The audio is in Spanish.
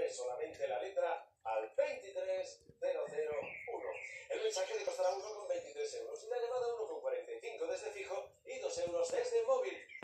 nombre, solamente la letra al 23001. El mensaje le costará 1,23 euros y la llamada 1,45 desde fijo y 2 euros desde móvil.